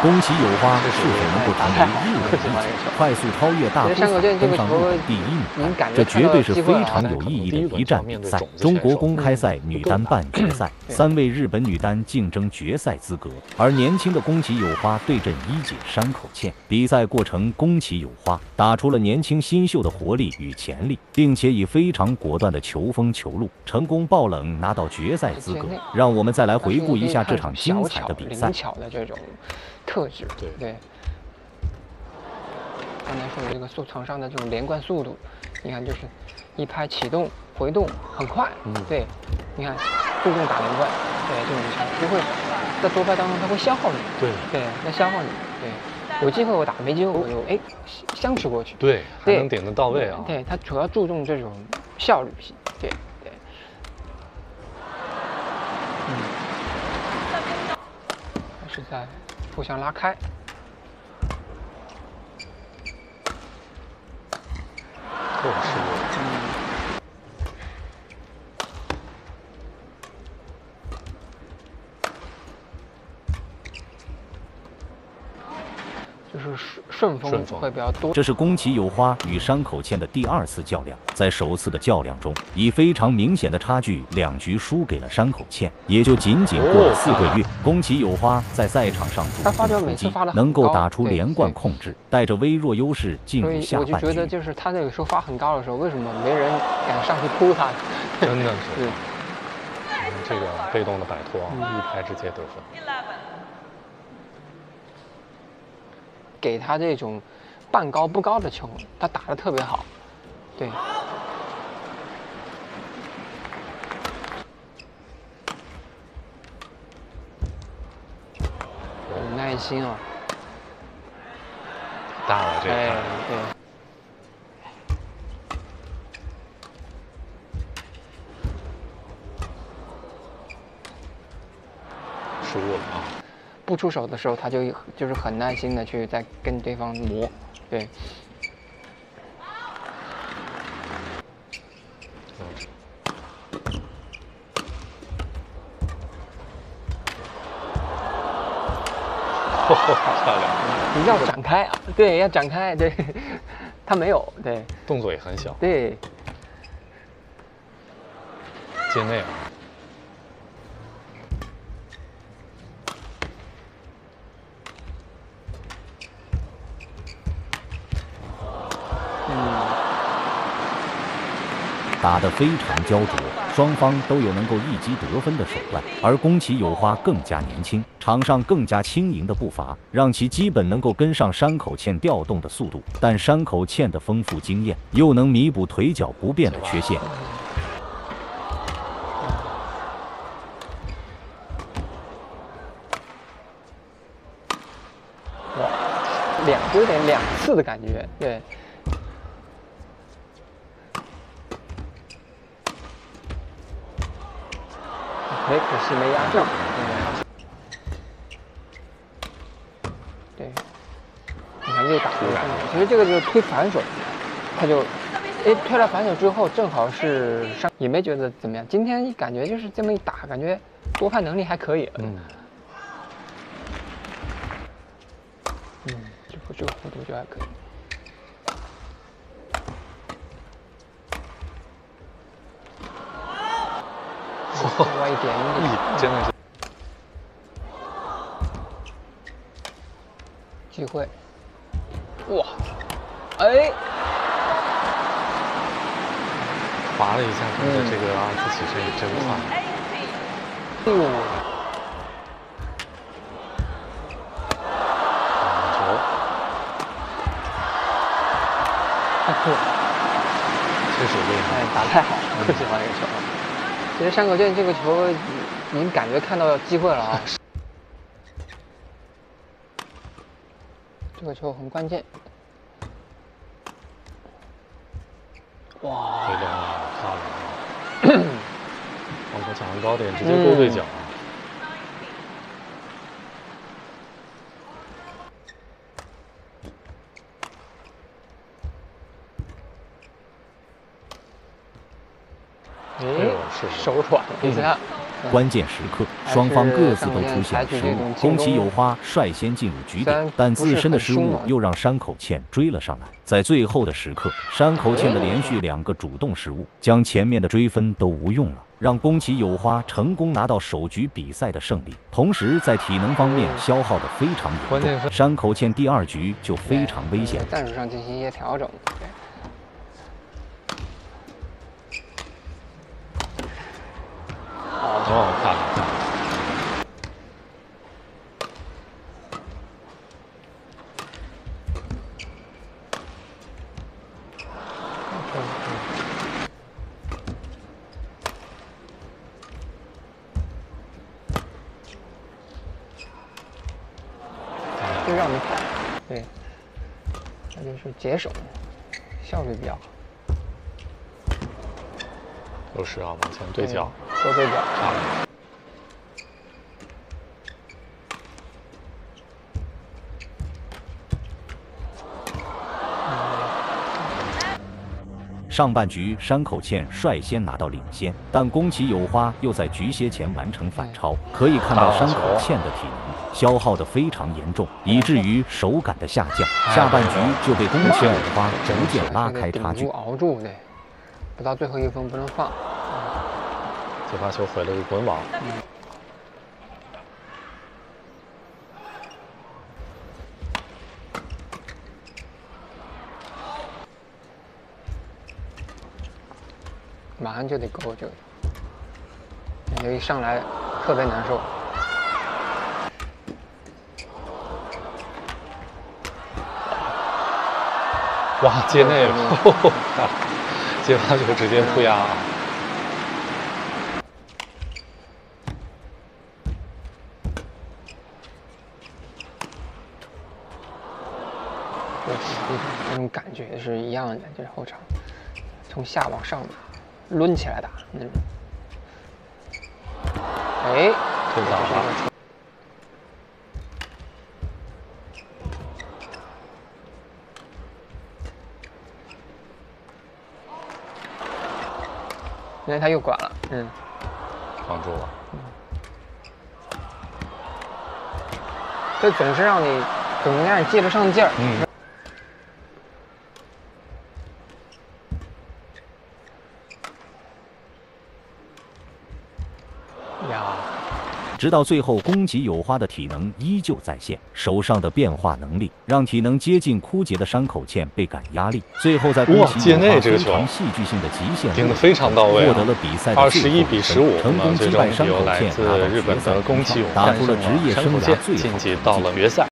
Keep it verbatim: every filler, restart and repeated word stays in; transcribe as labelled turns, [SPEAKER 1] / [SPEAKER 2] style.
[SPEAKER 1] 宫崎友花是否能够成为日本一姐，快速超越大都彩，登上日本第一名单？这绝对是非常有意义的一站比赛。中国公开赛女单半决赛，三位日本女单竞争决赛资格，而年轻的宫崎友花对阵一姐山口茜。比赛过程，宫崎友花打出了年轻新秀的活力与潜力，并且以非常果断的球风球路，成功爆冷拿到决赛资格。让我们再来回顾一下这场精彩的比赛。
[SPEAKER 2] 灵巧的这种特质，对对。刚才说的这个速场上的这种连贯速度，你看就是一拍启动回动很快，嗯，对，你看注重打连贯，对这种强就会在多拍当中它会消耗你，
[SPEAKER 3] 对
[SPEAKER 2] 对，那消耗你，对。有机会我打，没机会我就哎相持过去。
[SPEAKER 3] 对，还能点得到位啊。
[SPEAKER 2] 对，他主要注重这种效率性。对对。嗯。是在互相拉开。
[SPEAKER 3] 这是。
[SPEAKER 2] 嗯。就是顺风会比较多。
[SPEAKER 1] 这是宫崎友花与山口茜的第二次较量，在首次的较量中，以非常明显的差距，两局输给了山口茜，也就仅仅过了四个月。宫崎友花在赛场上主动出击，能够打出连贯控制，带着微弱优势进入下半局。
[SPEAKER 2] 我就觉得，就是他那个时候发很高的时候，为什么没人敢上去扑他？
[SPEAKER 3] 真的是，这个被动的摆脱，一拍直接得分。
[SPEAKER 2] 给他这种半高不高的球，他打得特别好，对。有耐心啊！
[SPEAKER 3] 大了这个。
[SPEAKER 2] 哎，对。
[SPEAKER 3] 输了啊！
[SPEAKER 2] 不出手的时候，他就就是很耐心的去在跟对方磨，对。
[SPEAKER 3] 漂亮！
[SPEAKER 2] 你要展开啊，对，要展开，对。他没有，对。
[SPEAKER 3] 动作也很小。
[SPEAKER 2] 对。
[SPEAKER 3] 界内啊。
[SPEAKER 1] 打得非常焦灼，双方都有能够一击得分的手段，而宫崎友花更加年轻，场上更加轻盈的步伐，让其基本能够跟上山口茜调动的速度，但山口茜的丰富经验又能弥补腿脚不便的缺陷。
[SPEAKER 2] 哇，两有点两次的感觉，对。没可惜没压中，对，你看又打又上，其实这个就是推反手，他就，哎，推了反手之后，正好是上，也没觉得怎么样。今天感觉就是这么一打，感觉多拍能力还可以。嗯，嗯，这个这个弧度就还可以。歪一点点，
[SPEAKER 3] 真的是
[SPEAKER 2] 机会，哇，哎，
[SPEAKER 3] 滑了一下，他的这个二次起身也真快。
[SPEAKER 2] 哟，
[SPEAKER 3] 打球，
[SPEAKER 2] 太酷了，
[SPEAKER 3] 确实厉害，
[SPEAKER 2] 哎，打太好了，特喜欢这个球。其实山口茜这个球，您感觉看到机会了啊！这个球很关键。哇！
[SPEAKER 3] 回动啊，漂亮啊！往后抢完高点，直接勾对角。
[SPEAKER 2] 哎，手软，你看，
[SPEAKER 1] 关键时刻，双方各自都出现失误。宫崎有花率先进入局点，但自身的失误又让山口茜追了上来。在最后的时刻，山口茜的连续两个主动失误，将前面的追分都无用了，让宫崎有花成功拿到首局比赛的胜利。同时，在体能方面消耗的非常严重，山口茜第二局就非常危险。
[SPEAKER 2] 战术上进行一些调整。
[SPEAKER 3] 哦，看了看了。
[SPEAKER 2] 就让你跑，对，那就是解手，效率比较好。
[SPEAKER 3] 又是要往前对角，
[SPEAKER 2] 多对角，
[SPEAKER 3] 漂亮。
[SPEAKER 1] 上半局，山口茜率先拿到领先，但宫崎有花又在局歇前完成反超。可以看到山口茜的体能消耗得非常严重，以至于手感的下降。下半局就被宫崎有花逐渐拉开差距。
[SPEAKER 2] 熬住，对，不到最后一分不能放。
[SPEAKER 3] 这发球毁了个滚网。嗯
[SPEAKER 2] 马上就得勾这个，感觉一上来特别难受。
[SPEAKER 3] 哇，接内了，接发球直接扑压啊！
[SPEAKER 2] 那种感觉是一样的，就是后场从下往上打，抡起来打那种。哎，
[SPEAKER 3] 这早了。
[SPEAKER 2] 因为他又管了，嗯，
[SPEAKER 3] 防住了。
[SPEAKER 2] 嗯，这总是让你总是让你接不上劲儿。嗯。呀。
[SPEAKER 1] 直到最后，宫崎有花的体能依旧在线，手上的变化能力让体能接近枯竭的山口茜倍感压力。最后在宫崎有花非常戏剧性的极限
[SPEAKER 3] 盯得非常到位，
[SPEAKER 1] 获得了比赛的最后一分，成功击败山口茜，拿到决赛，打出了职业生涯最好
[SPEAKER 3] 晋级到了决赛。